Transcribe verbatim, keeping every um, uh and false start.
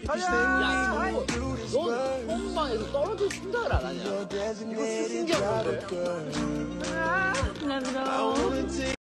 야, 창호, 넌 소음방에서 떨어질 생각을 안 하냐? 이거 신기한 건데.